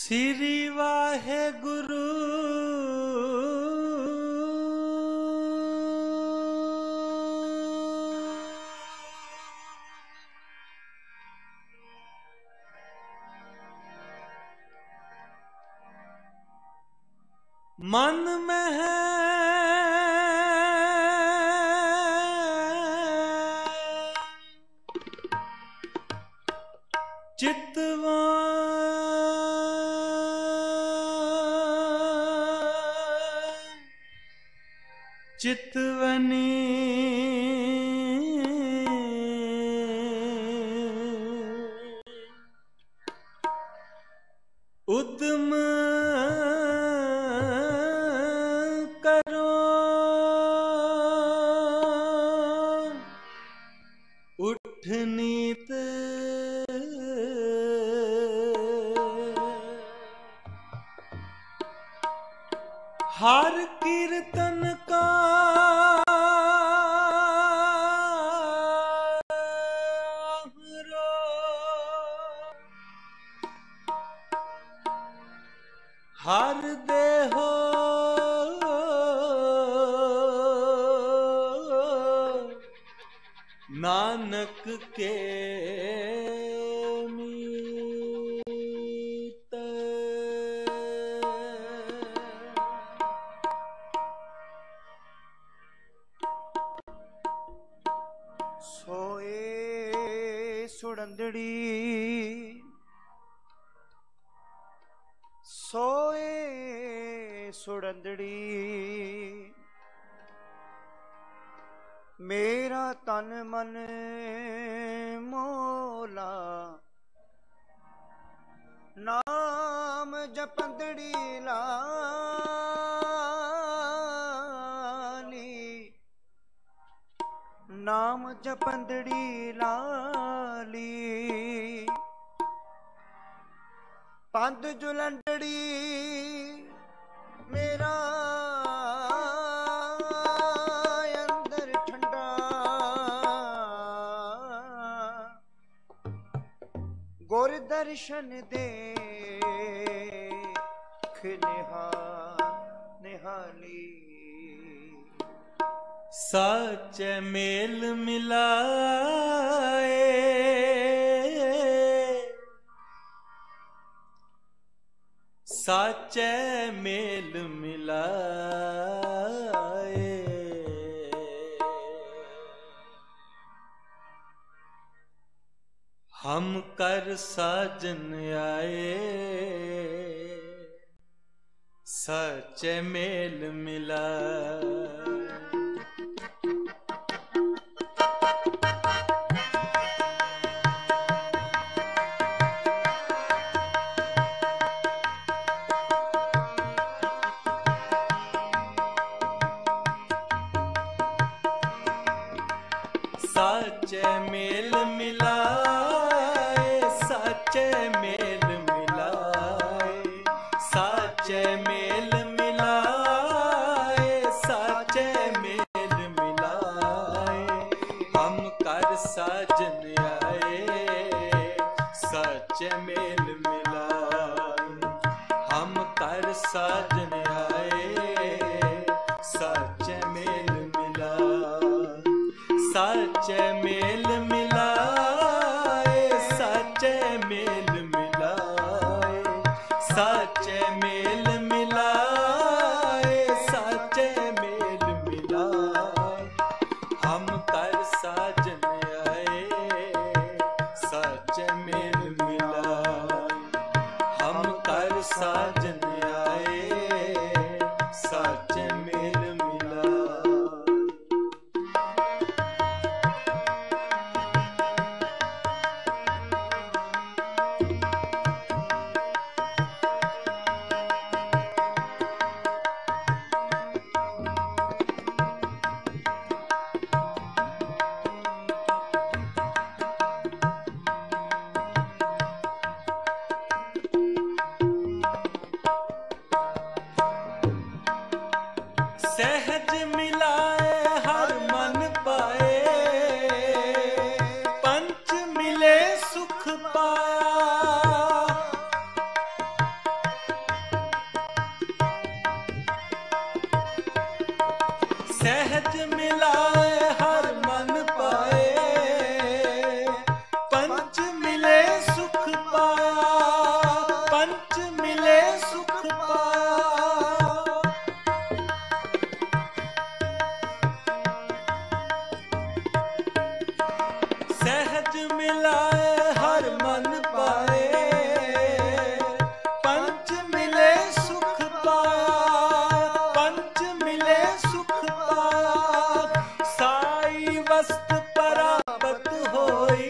श्री वाहेगुरु मन में है चितवा चितवनी उद्यम करो उठनीत हर कीर्तन का हर देहो नानक के मीत। सोए सुड़ंदड़ी सोए सुड़ंदड़ी मेरा तन मन मोला नाम जपंदड़ी लाली नाम जपंदड़ी लाली पंध जुलंडड़ी मेरा अंदर ठंडा गुर दर्शन दे निहाली सच मेल मिलाए साचे मेल मिलाए हम कर साजन आए सच मेल मिलाए। साचे मेल मिलाए साचे मेल मिलाए साचे मेल मिलाए साचे मेल मिलाए हम कर साजन आए सच मेल मिलाए हम कर साजन आए सच मेल मिलाए सच मेल मिलाए सच मेल मिलाए सच मेल मिलाए सच मेल मिलाए हम कर साजन आए सच मेल मिलाए हम कर साजन आए सच मेल मिलाए। मिलाए हर मन पाए, पंच मिले सुख पाया, पंच मिले सुख पाया। साई वस्त परापत होई,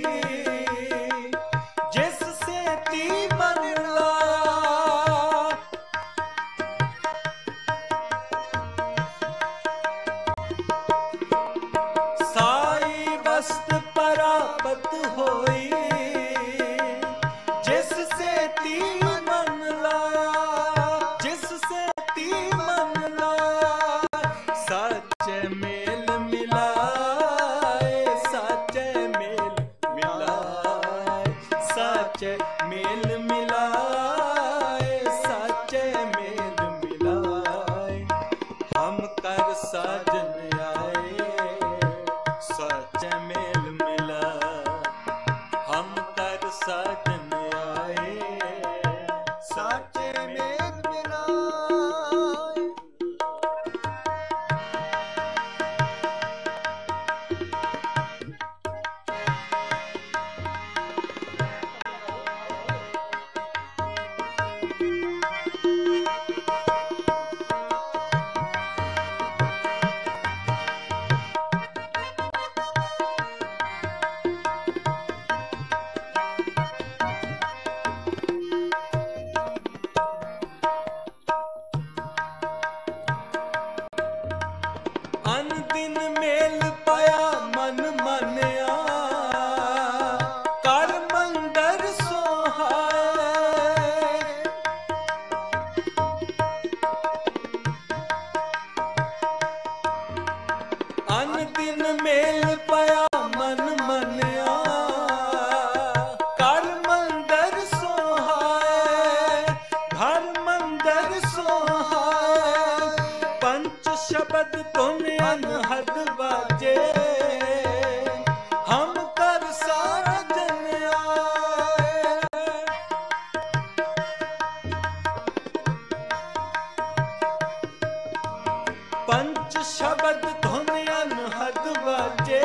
जिससे ती मन लाया। साई वस्त परापत होई, जिससे ती मन लाया, जिससे ती मन लाया। साचे मेल मिलाए, साचे मेल मिलाए, साचे मेल मिलाए, साचे मेल मिलाए। हम कर साजन आए, साचे मेल मिला। हम कर साजन आए, साचे मेल मिला। अन दिन मेल पाया मन मानिया, कर मंदर सोहाए। अन दिन मेल पाया मन मानिया, कर मंदर सोहाए, घर मंदर सोहाए। पंच शब्द तुम अनहद बाजे, हम कर साजन आए। पंच शब्द धुन अनहद बाजे,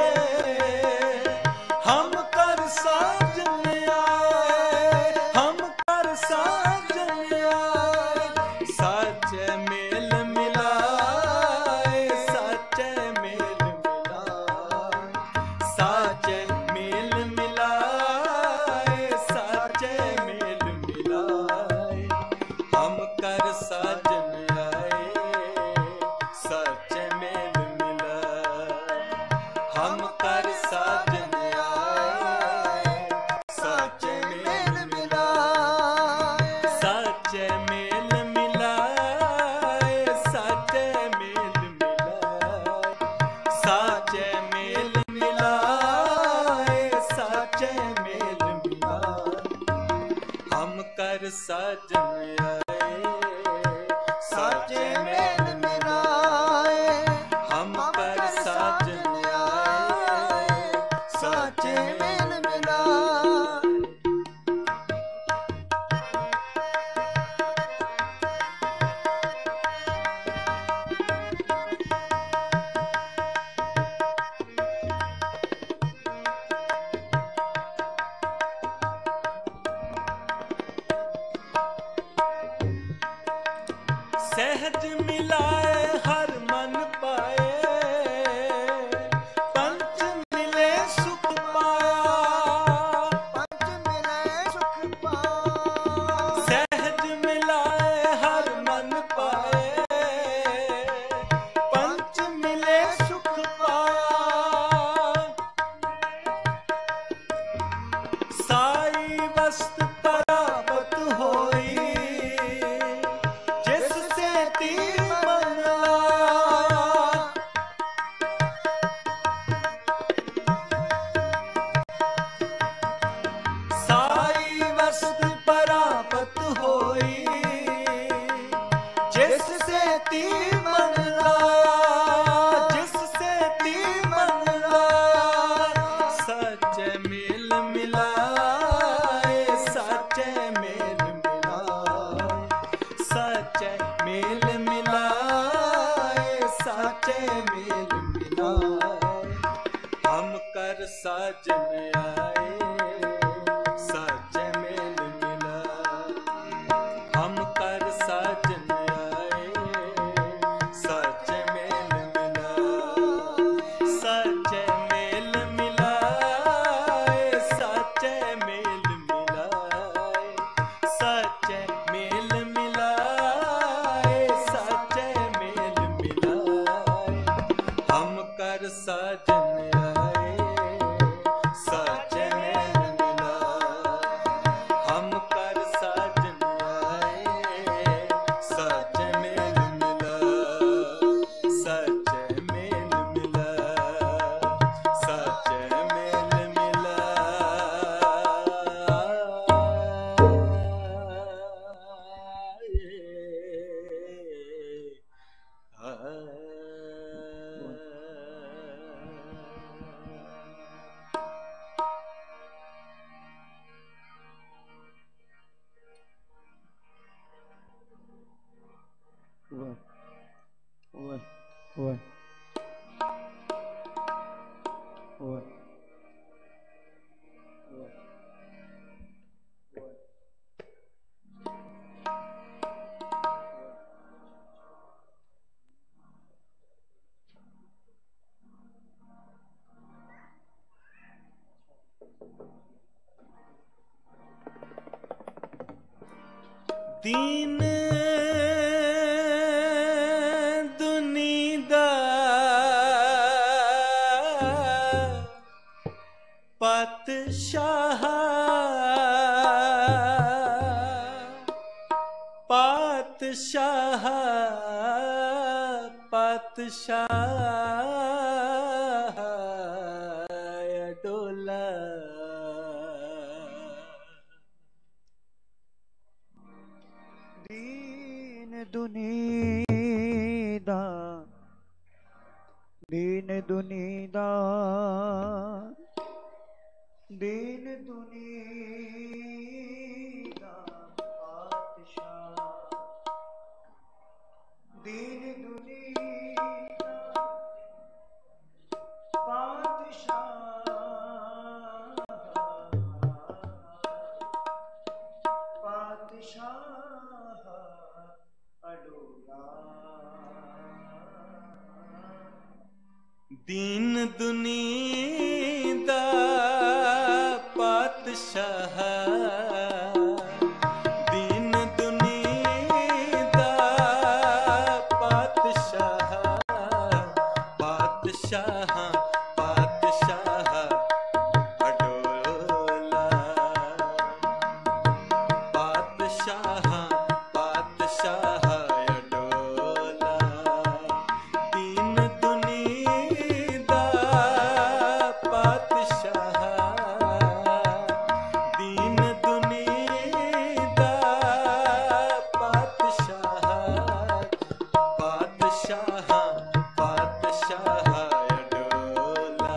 हम कर साजन आए, हम कर साजन आए। साचे मेल मिलाए, साचे मेल मिलाए, साचे मेल मिलाए, साचे मेल मिलाए। हम कर साजन आए, साचे मेल मिलाए। हम कर साजन आए, साचे मेल मिलाए। साचे मेल मिलाए, साचे मेल मिलाए। साचे मेल मिलाए, साचे मेल मिलाए। हम कर साजन आए, साचे मेल मिलाए। हम कर साजन आए, साचे मेल मिलाए। सहज मिलाए हर मन पाए, पंच मिले सुख पाया, पंच मिले सुख पाया। सहज मिलाए हर मन पाए, पंच मिले सुख पाया। साई वस्त परापत होई, साजन आए, दीन दुनी दा पातशाह पातशाह पातशाह डोला दीन दुनीदा दीन दुनीदा दीन दुनीदा पातशाह दीन दुनीदा पातशाह पातशाह अडोला दीन दुनी दा पातशाह दीन दुनी दा पातशाह पातशाह पातशाह अडोला पातशाह पातशाह अडोला दीन दुनी दा पातशाह दीन दुनी दा पातशाह पातशाह पातशाह अडोला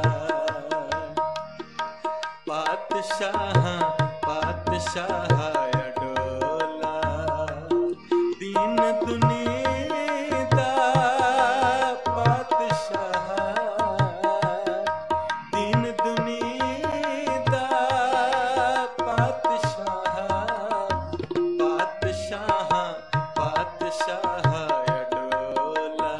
पातशाह पातशाह अडोला दीन दुनी दा पातशाह दीन दुनी दा पातशाह पातशाह पातशाह अडोला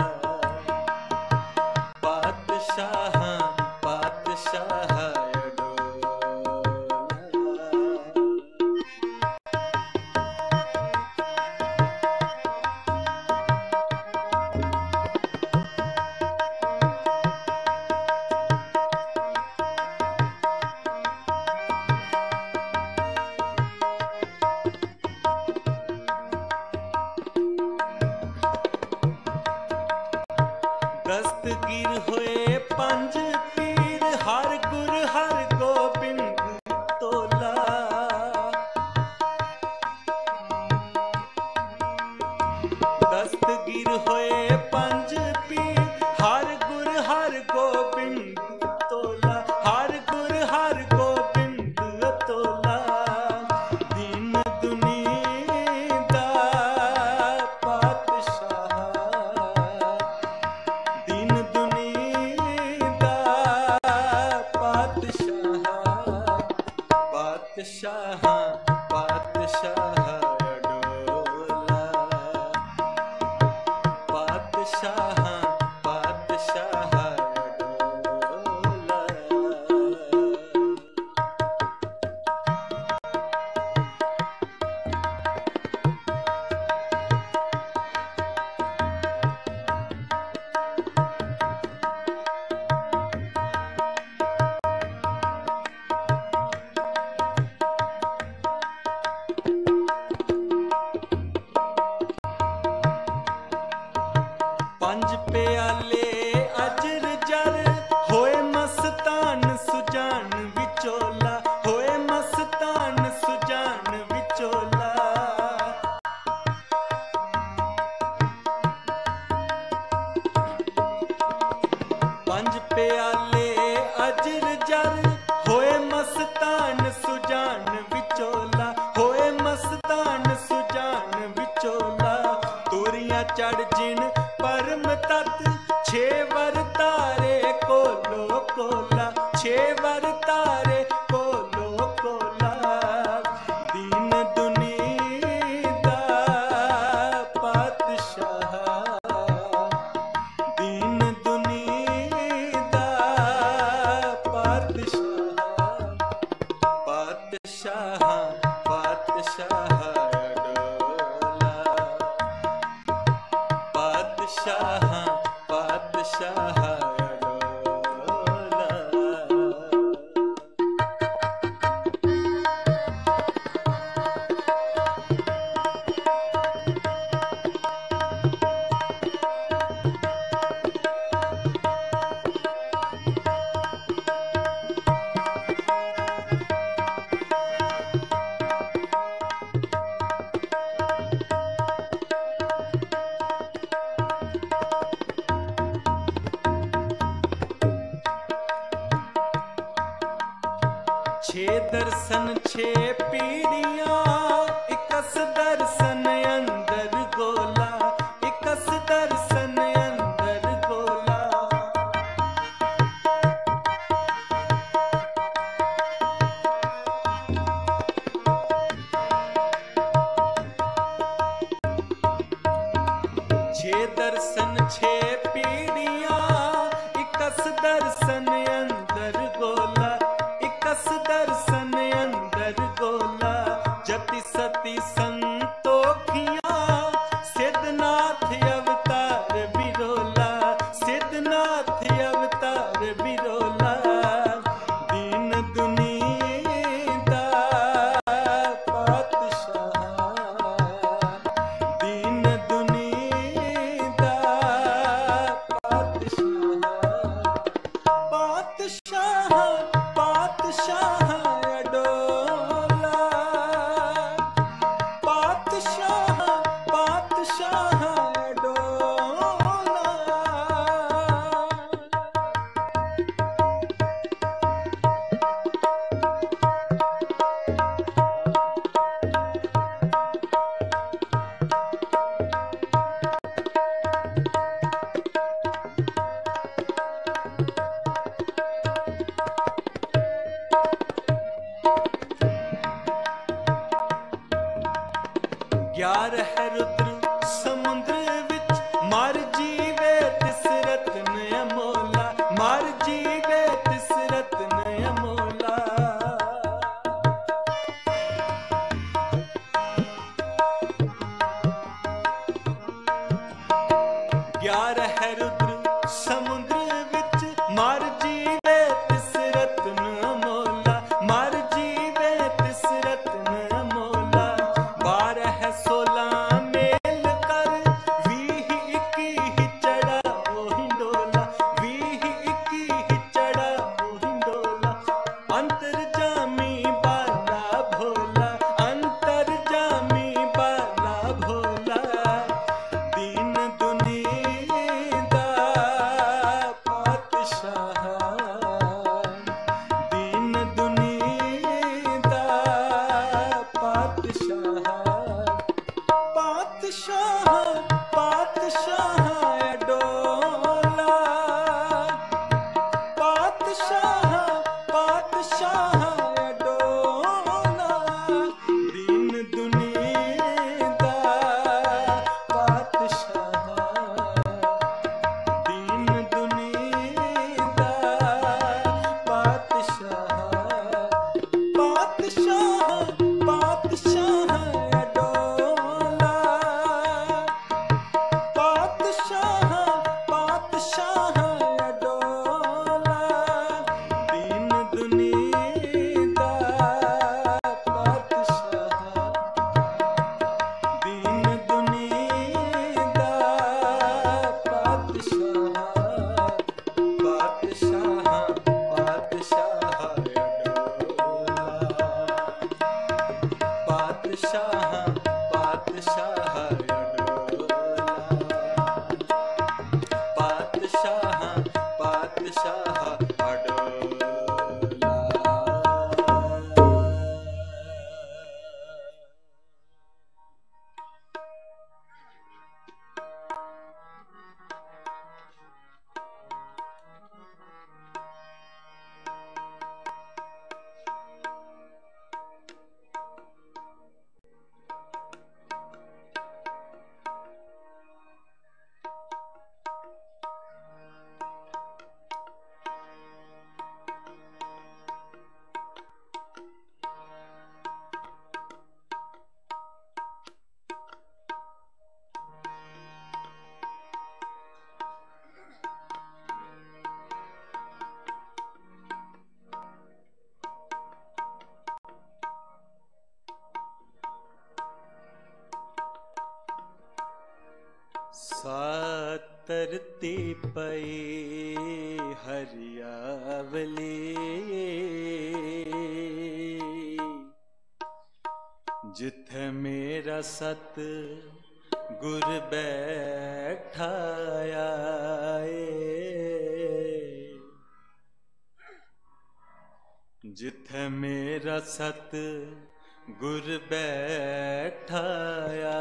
पातशाह पातशाह अडोला छेवर तारे कोलो कोला, छेवर तारे कोलो कोला, दीन दुनिया दा पातशाह, दीन दुनिया दा पातशाह, पातशाह पातशाह अडोला, पातशाह पातशाह अडोला। छे दर्शन छे पीढ़ियां, इकस दर्शन अंदर गोला, इकस दर्शन अंदर गोला, छे दर्शन छे पीढ़ियां, इकस दर्शन अंदर गोला, इकस दर्शन अंदर गोला, जति सती संतोखियां, सिद्धनाथ अवतार बिरोला, सिद्धनाथ अवतार बिरोला, दीन दुनिया दा पातशाह, दीन दुनिया दा पातशाह, पातशाह पातशाह अडोला, पातशाह पातशाह अडोला। ग्यारह रुद्र समुद्र विच, मर जीवे तिस रत्न अमोला, मर जीवे तिस रत्न अमोला, ग्यारह रुद्र समुद्र विच, मर जीवे तिस रत्न अमोला, मर जीवे तिस रत्न अमोला, 12 16 तरती पई हरियावली, जिथे मेरा सत गुर बैठाया जिथे मेरा सत गुर बैठाया।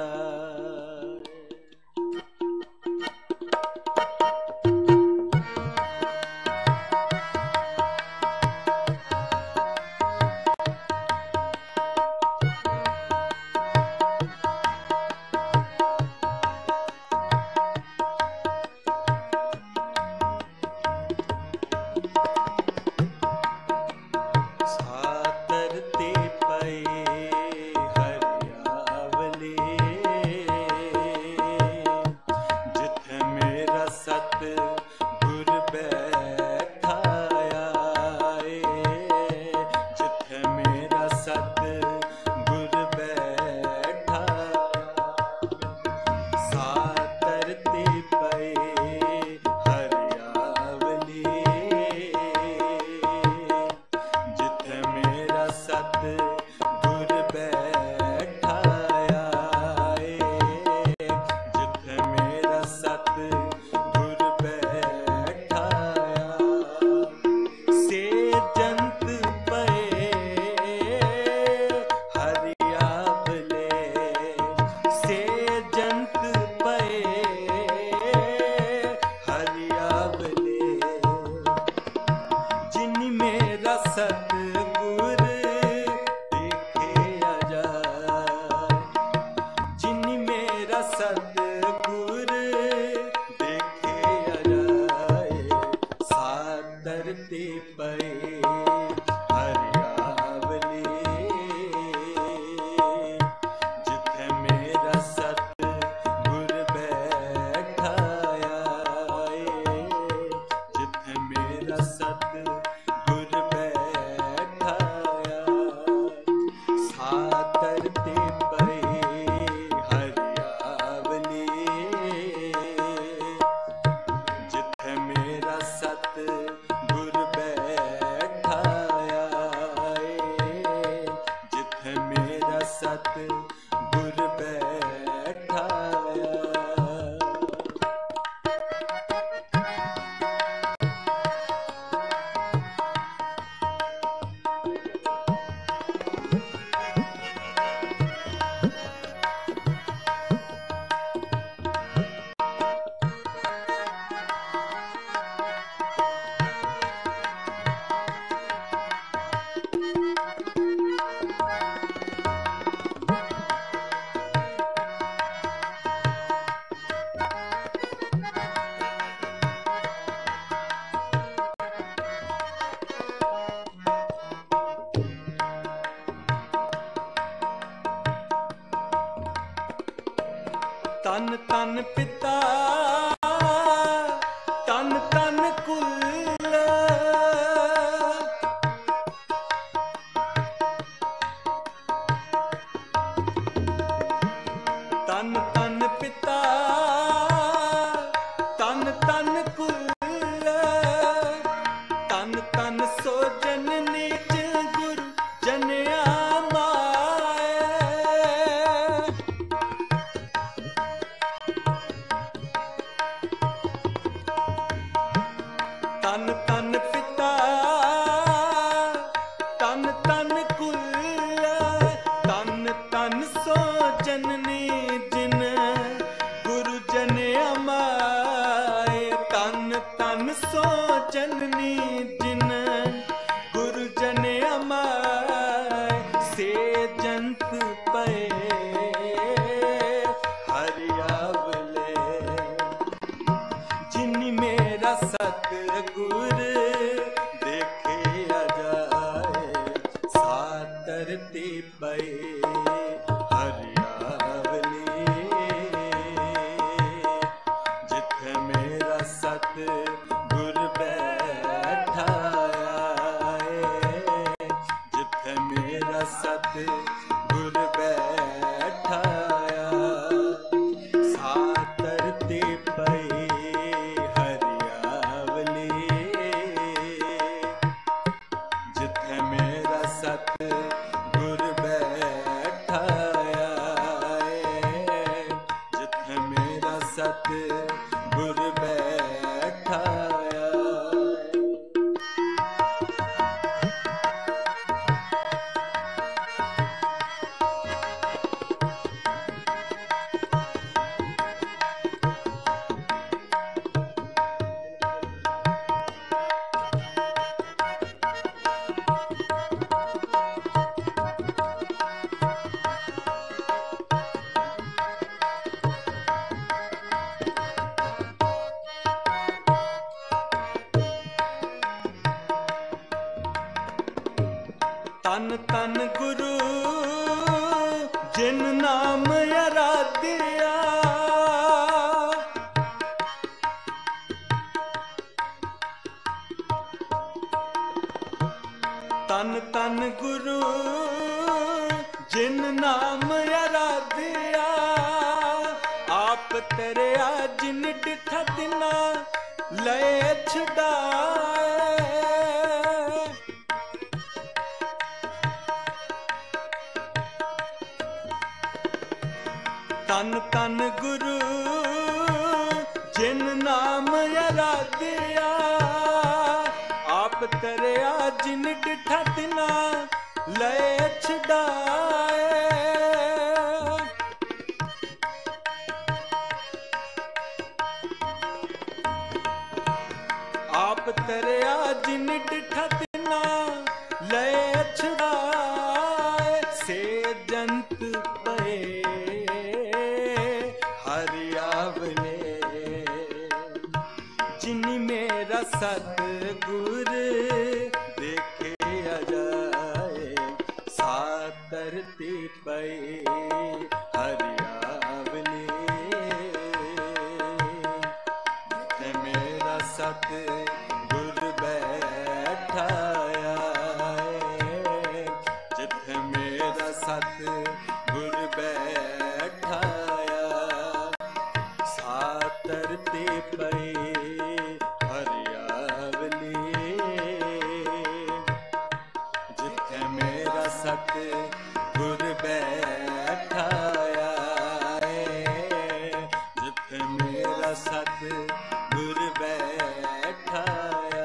तन तन पिता तन तन कुल तन तन पिता तन तन कुल तन तन सो जननी गुरु जनिया तन तन पिता तन तन कुल तन तन सो जननी जिन गुरु जन अमाए तन तन सो जननी जिन तन तन गुरु जिन नाम आराध्या, तन तन गुरु जिन नाम आराध्या, आप तेरे जिन डिठा तिना लय छुड़ाए। तन तन गुरु जिन नाम आराध्या, आप तेरे जिन डिठा तिना लय छुड़ाए। आप तेरे जिन डिठा तिना लय छुड़ाए। से जंत पे हरियावले, जिन मेरा सतगुर देखे जाए। सातरती पे हरियावले, मेरा सतगुर बैठाया है। जिथे मेरा सतगुर बैठाया, सातरती पे हरियावली। जिथे मेरा सतगुर बैठाया है, जिथे मेरा सतगुर बैठाया।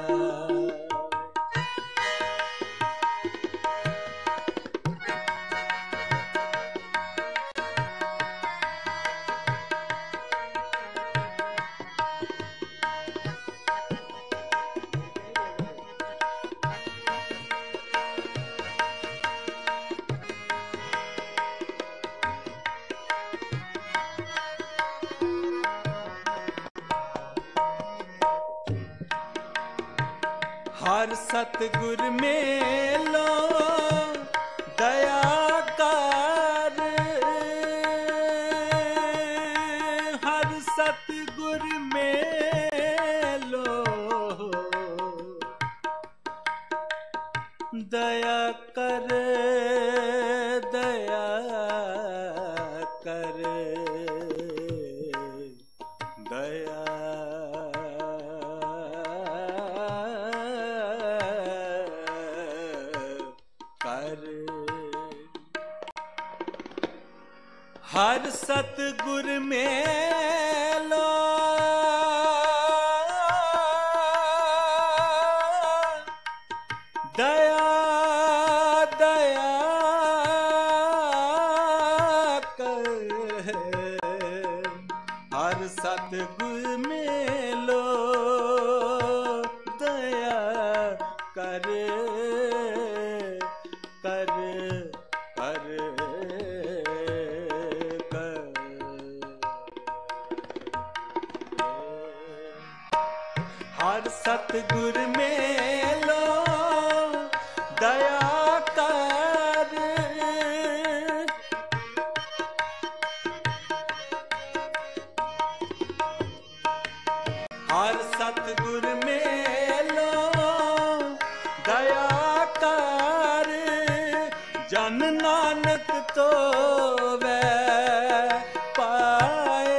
हर सतगुर मेलो दया कर, हर सतगुर मेलो दया कर, दया कर, दया हर सतगुर मेलो दया दया कर। हर सतगुर मेलो दया कर, कर, कर, हर सतगुर मेलो दया कर। हर सतगुर मेलो दया कर। जन नानक तो वै पाए,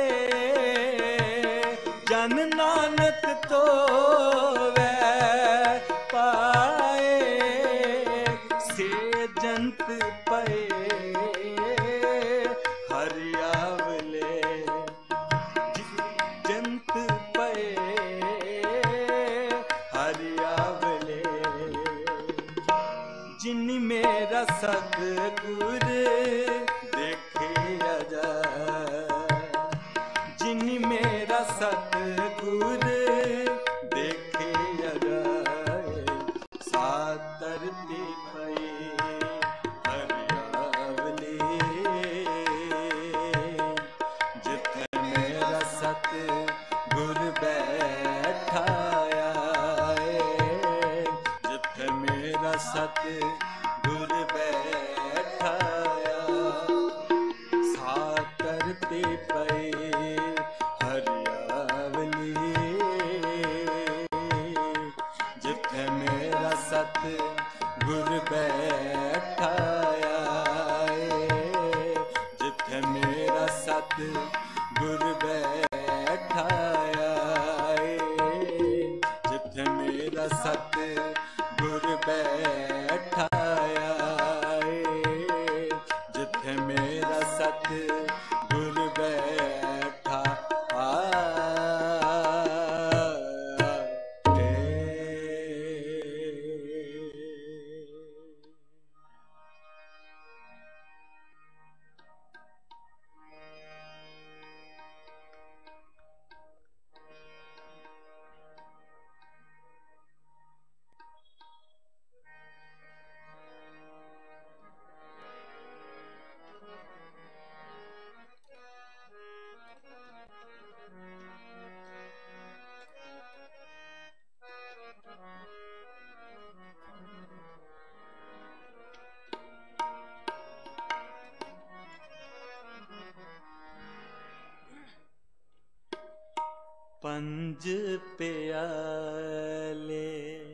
जन नानक तो वै पाए। से जंत पे हरियावले, जंत पे हरियावले। जिन मेरा सतगुर देखे जाए, जिन मेरा सतगुर देखे जाए। सातरती पे हरियावली, जिथे मेरा सतगुर बैठाया है, जिथे मेरा सतगुर गुर बैठाया जिथे मेरा सत गुर बैठाया जिथे मेरा सत गुर बैठाया जिथे मेरा सत गुर बैठा पंज प्याले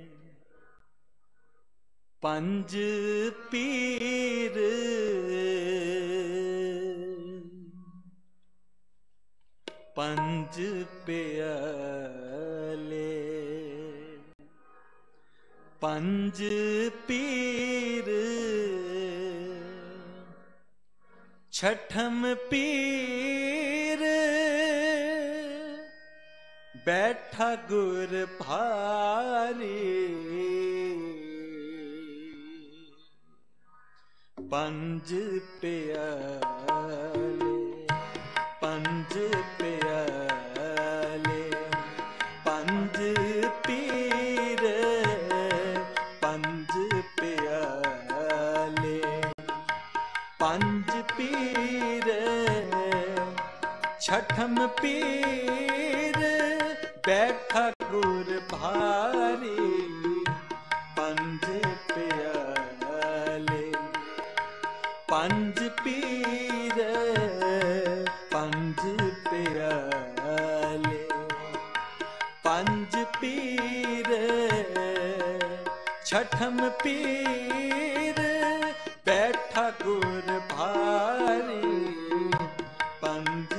पंज पीर पंज प्याले पंज पीर छठम पीर बैठा गुर भारी पंज प्याले पंज प्याले पंज पीर पंज प्याले पंज पीर छठम पीर बैठा गुर भारी पंज प्याले पंज पीर पंज प्याले पंज पीर छठम पीर बैठा गुर भारी पंज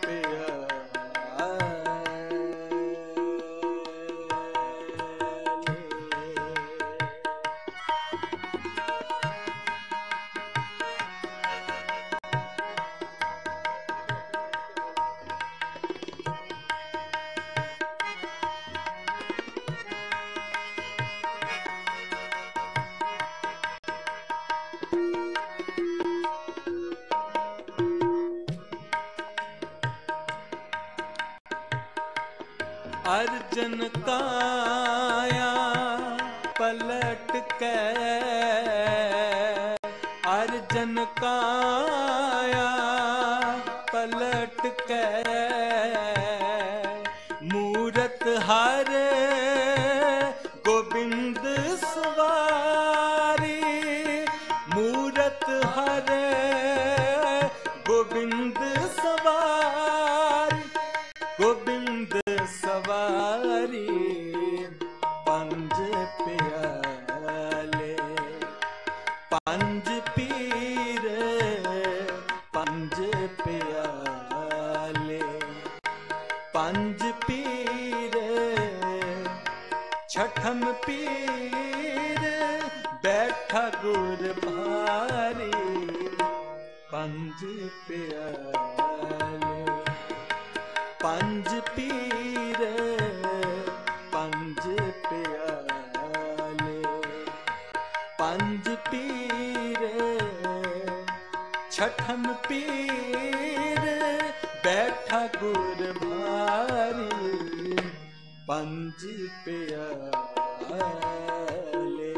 अर्जन काया पलट के अर्जन काया पलट के मूरत हर गोविंद सवारी मूरत हर गोविंद सवारी गोविंद सवारी पंज प्याले पंज पीर पंज प्याले पंज पीर छठम पीर बैठा गुर भारी पंज प्याले पंज पीर पंज प्याले पंज पीर छठम पीर बैठा गुर भारी पंज प्याले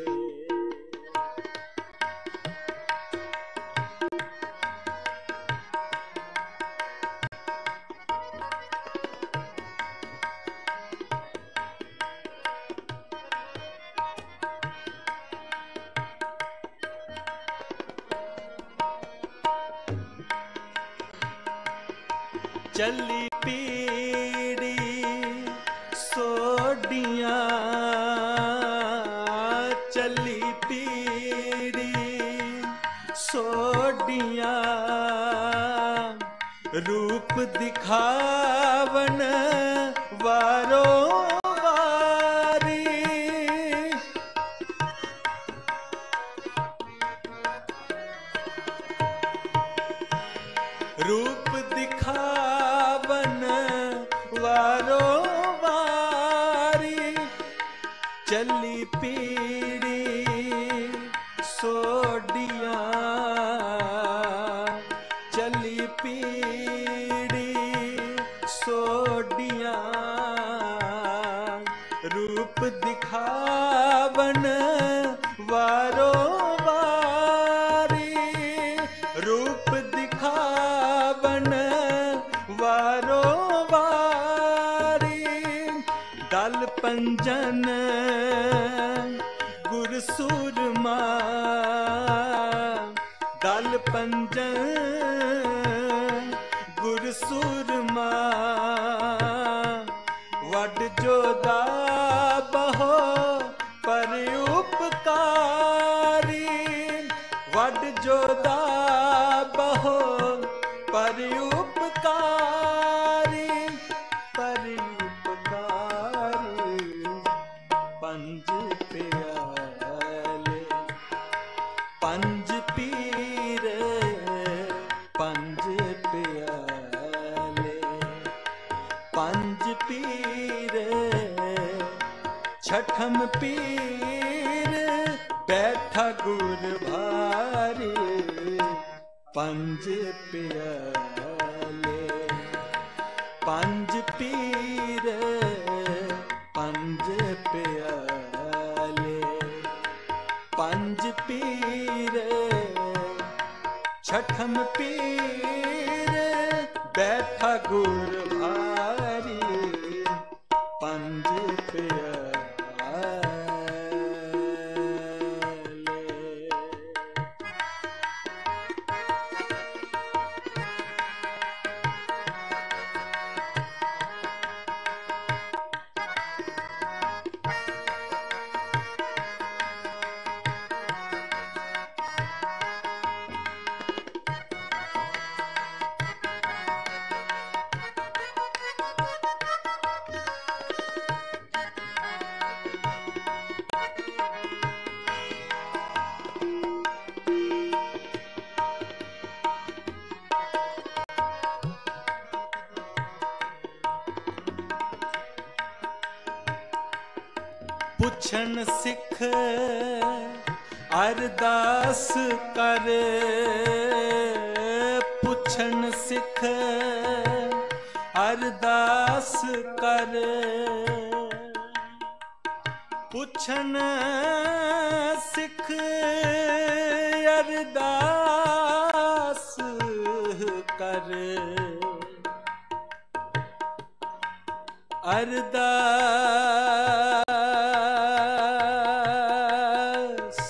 चली पीड़ी सोडियां चली चली पीड़ी सोडियां रूप दिखावन वारो वारी। रूप दिखावन वारो वारी। चली पीड़ी सोडियां चली पीड़ी सोडियां रूप दिखावन वारो वारी। रूप दिखावन वारो वारी। दल पंजन गुर सूरमा दल पंजन गुर सूरमा। वड जोदा बहो पर उपकारी। वड जोदा बहो पर उपकारी। पर उपकारी पंज प्याले पंज पीर पंज प्याले पंज पीर। छठम पीर बैठा गुर भारी। पंज प्याले पंज पीर पंज प्याले पंज पीर। छठम पीर बैठा गुर भारी। पंज प्याले। पुछन सिख अरदास कर। पुछन सिख अरदास कर। पुछन सिख अरदास कर। अरदास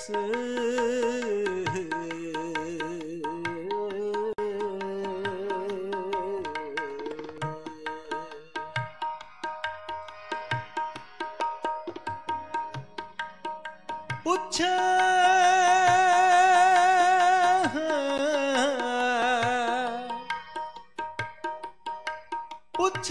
पुछ पुछ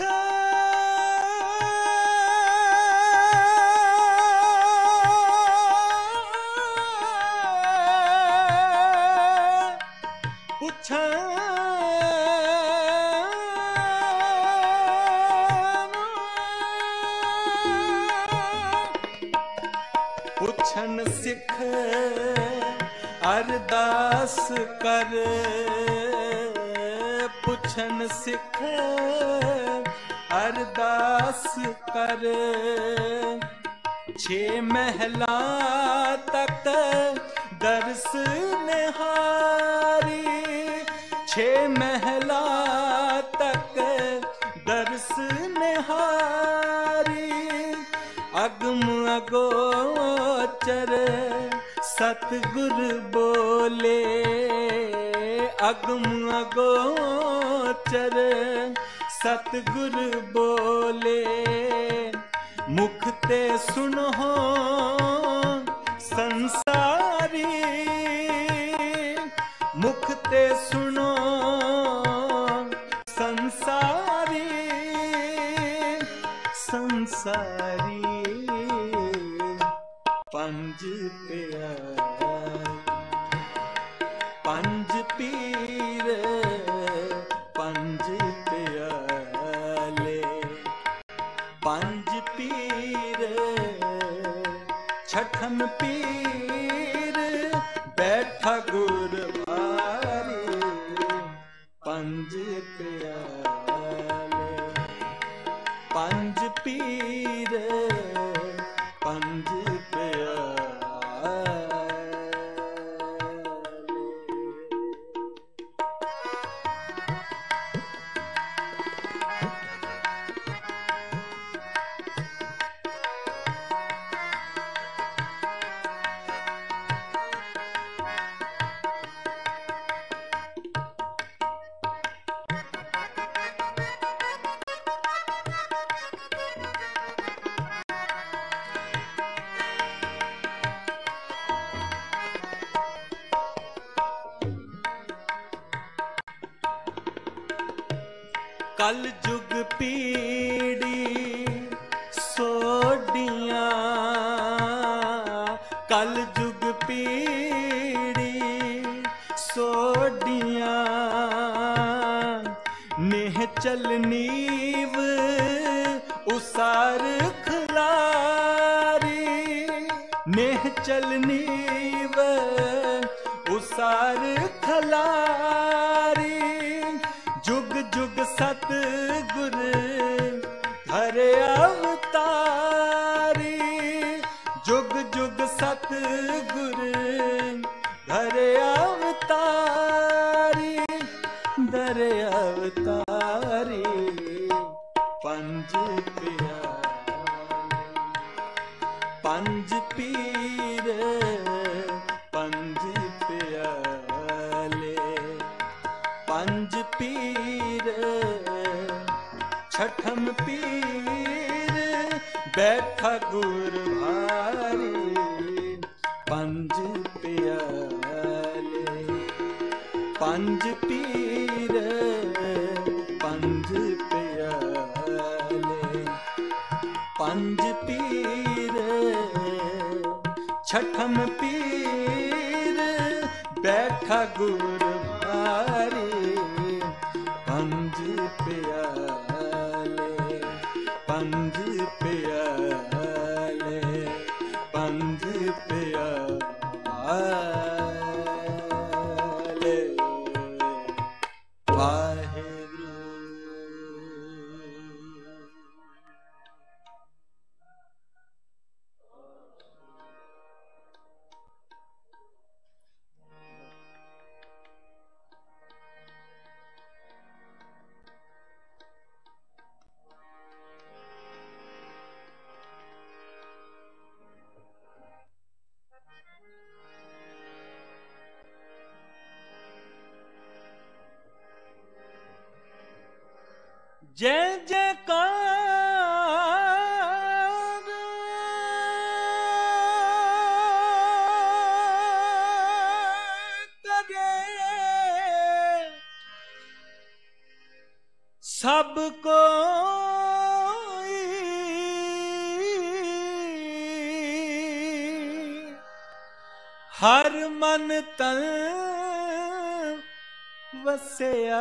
पुछन सिख अरदास कर। पुछन सिख अरदास कर। 6 महला तक दर्श निहारी। 6 महला तक दर्श निहारी। अगम अगोचर सतगुर बोले। अगम अगोचर सतगुर बोले। मुख ते सुनो संसारी मुख ते सुनो संसारी संसारी पंज प्यार पंज पीर पंज प्याले पंज पीर छठम पीर बैठा गुरवारी पंज प्याले पंज पीर पंज कल जुग पीड़ी सोडियां कल जुग पीड़ी सोडियां नेह चल नीव उसार खलारी नेह चल नीव उसार खलारी जुग जुग सतगुर हरे अवतारी जुग जुग सतगुर हरे अवतारी दरे अवतारी पंज प्यारे पंज पीर पंज प्याले पंज पीर छठम पीर बैठा गुरवारी पंज प्याले पंज पीर पंज प्याले पंज पीर छठम पीर बैठा गुरवारी पंज प्याले पंज प्याले पंज प्याले वाहेगुरु। जय जयकार करे सब कोई हर मन तन वसिया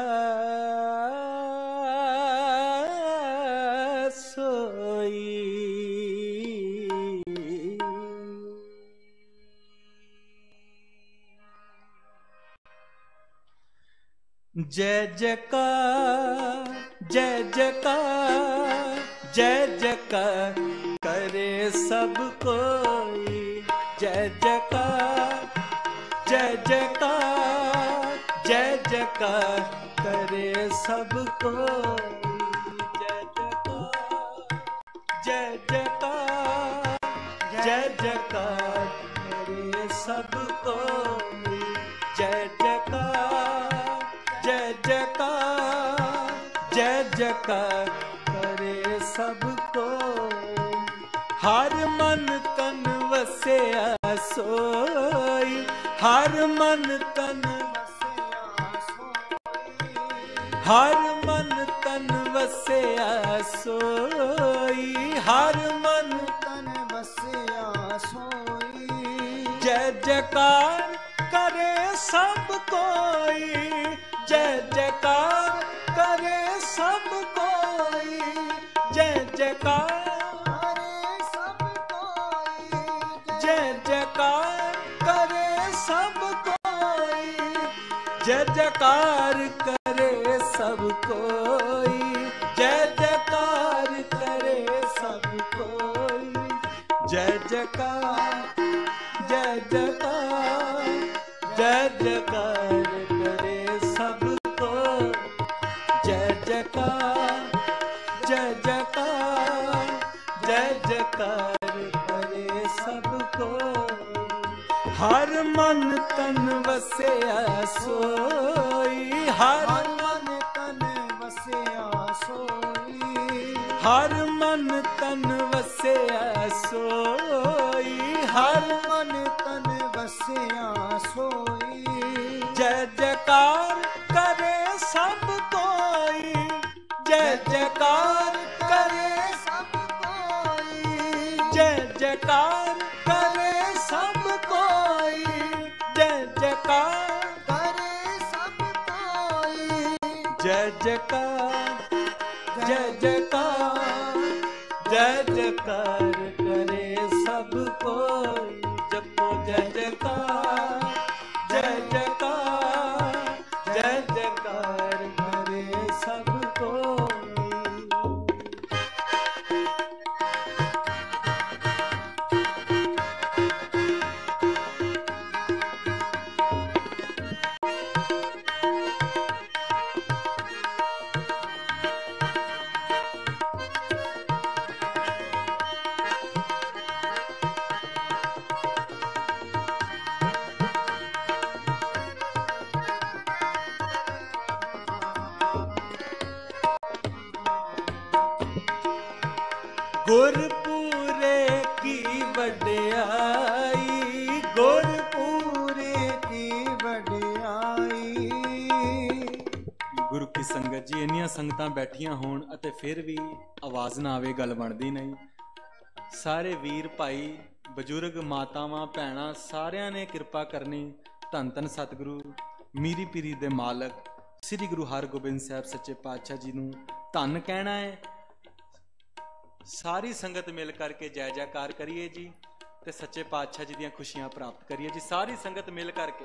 जय जयकार जय जयकार जय जयकार करे सब कोई जय जयकार जय जयकार जय जयकार करे सब कोई जय जयकार जय जयकार जय जयकार करे सब कोई जय जयकार जय जयकार जय जयकार करे सबको हर मन तन वसिया सो हर मन तन वसिया सोई, हर मन तन वसिया सोई, हर मन तन वसिया सोई। जय जयकार करे सब कोई, जय जयकार करे सब कोई, जय जयकार करे सब कोई, जय जयकार करे सब कोई, जय जयकार करे सब कोई, जय जयकार करे सब कोई, जय जयकार जय जयकार जय जयकार करे सब कोई, जय जयकार जय जयकार जय जयकार करे सब कोई। हर मन तन वसिया सोई, हर मन तन वसिया सोई, हर मन तन वसिया सोई, हर मन तन वसिया सोई। जय जयकार करे सब कोई, जय जयकार करे सब कोई, जय जयकार करे सब कोई, जय जयकार करे सब कोई, जय जयकार जय जयकार जय जयकार करे सब कोई। जपो जय जयकार जय जयकार जय जयकार करे सब कोई। गुरपुरे की वड्याई, गुरपुरे की वड्याई। गुरु की संगत जी, इन्नियां संगतां बैठियां होण अते फिर भी आवाज़ ना आवे, गल बनदी नहीं। सारे वीर भाई बजुर्ग मातावां भैणां सारियां ने किरपा करनी। धन धन सतगुरु मीरी पीरी दे मालक श्री गुरु हरगोबिंद साहब सच्चे पातशाह जी नूं धन कहना है। सारी संगत मिल करके जय जयकार करिए जी, ते सच्चे पातशाह जी दियां खुशियां प्राप्त करिए जी। सारी संगत मिल करके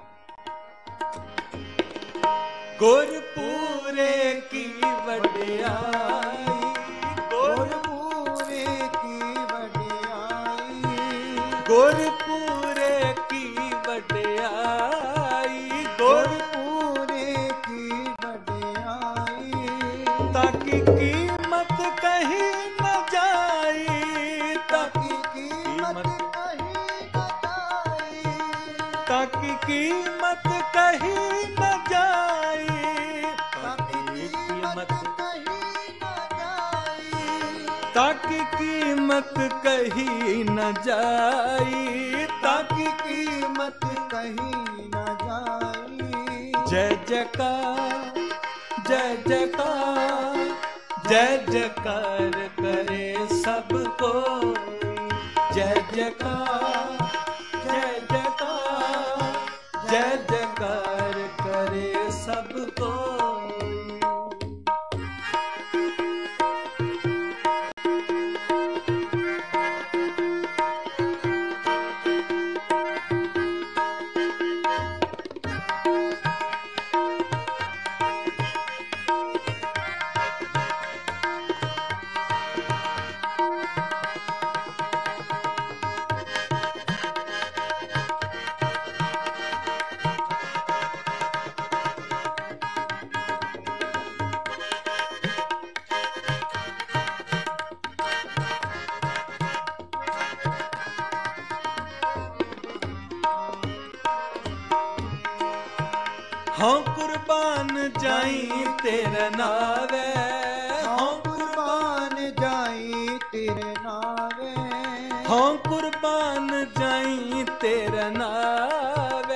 गुरपुरे की वड्याई, गुरपुरे की वड्याई, गुरपुरे की वड्याई, गुरपुरे की वड्याई। ताकि कीमत कहीं न जाई, ताकि कीमत कहीं न जाई, ताकि कीमत कहीं न जाई, ताकि कीमत कहीं न जाई, ताकि कीमत कहीं न जाई, ताकि कीमत कहीं न जाई। जय जयकार जय जयकार जय जयकार करे सब कोई, जय जयकार जय जयकार जय जयकार करे सब कोई। हाँ कुर्बान जाई तेरे नावे, हाँ कुर्बान जाई तेरे नावे, हाँ कुर्बान जाई तेरे नावे,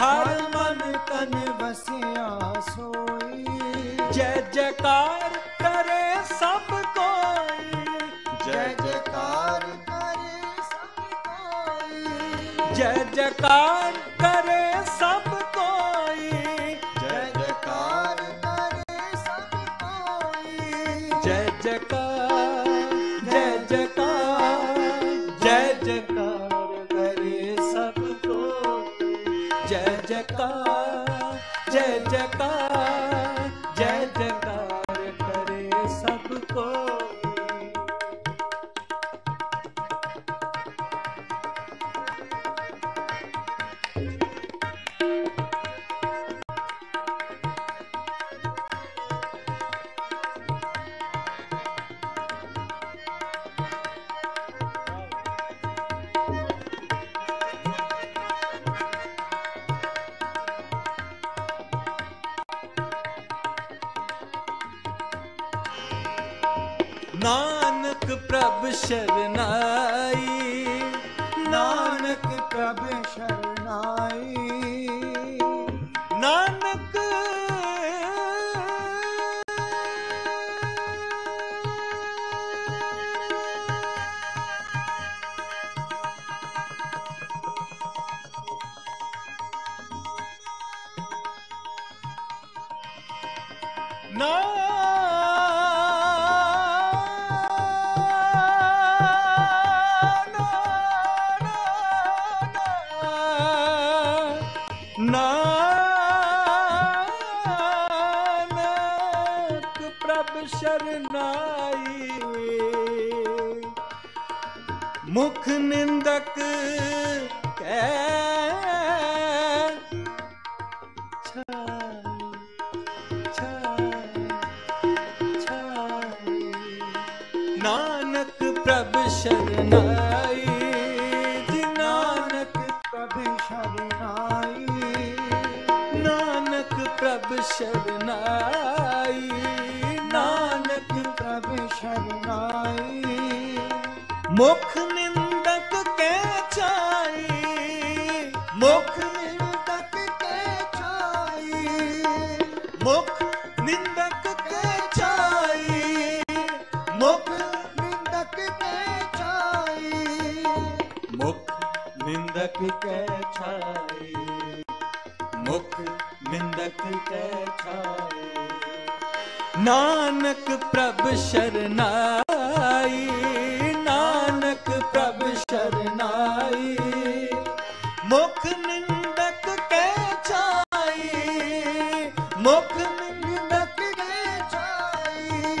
हर मन तन बसिया सोई। जय जयकार करे सब कोई, जय जयकार करे सब कोई। जय जयकार करे सब कोई, जय जयकार करे सब कोई। जय जयकार, जय जयकार, जय जयकार करे सब कोई। जय जयकार, जय जयकार, जय जयकार करे सब कोई। नानक प्रभ शरनाई, नानक प्रभ शरनाई। नानक नानक प्रभ शरनाई। मुख निंदक कै नानक प्रभ शरनाई। जी नानक प्रभ शरनाई। नानक प्रभ शरनाई। नानक प्रभ शरनाई। मुख निंदक के चाई, मुख निंदक के छाई। मुख निंदक के चाई, मुख निंदक के छाई। मुख निंदक के छाई, मुख निंदक के छाई। नानक प्रभ शरनाई। नानक प्रभ शरनाई। मुख निंदक के छाई, मुख निंदक के छाई।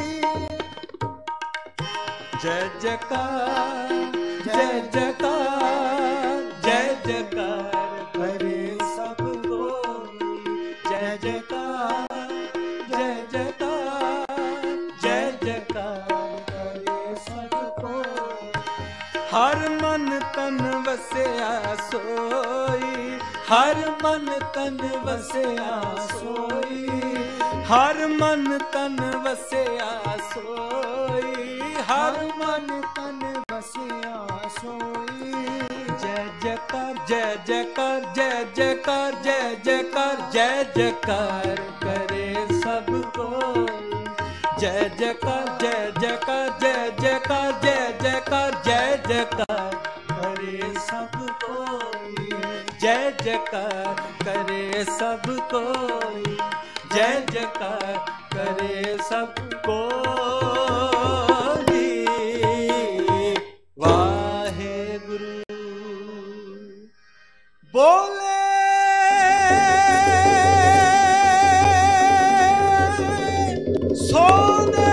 जय जयकार, जय जयकार, जय जयकार करे सब कोई। जय जयकार, जय जयकार, जय जयकार करे सब कोई। हर मन तन वसिया सोई, हर मन तन वसिया सोई। हर मन तन वसिया सोई, हर मन तन बसिया सोई। जय जयकार, जय जयकार, जय जयकार, जय जयकार, जय जयकार करे सब कोई। जय जयकार, जय जयकार, जय जयकार, जय जयकार, जय जयकार करे सब कोई। जय जयकार करे सब कोई। जय जयकार करे सब कोई। वाहेगुरु बोले सोने